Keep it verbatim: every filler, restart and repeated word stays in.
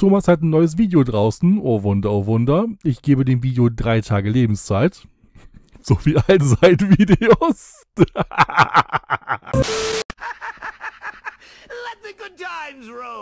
Thomas hat ein neues Video draußen. Oh Wunder, oh Wunder. Ich gebe dem Video drei Tage Lebenszeit. So wie all seinen Videos. Let the good times roll.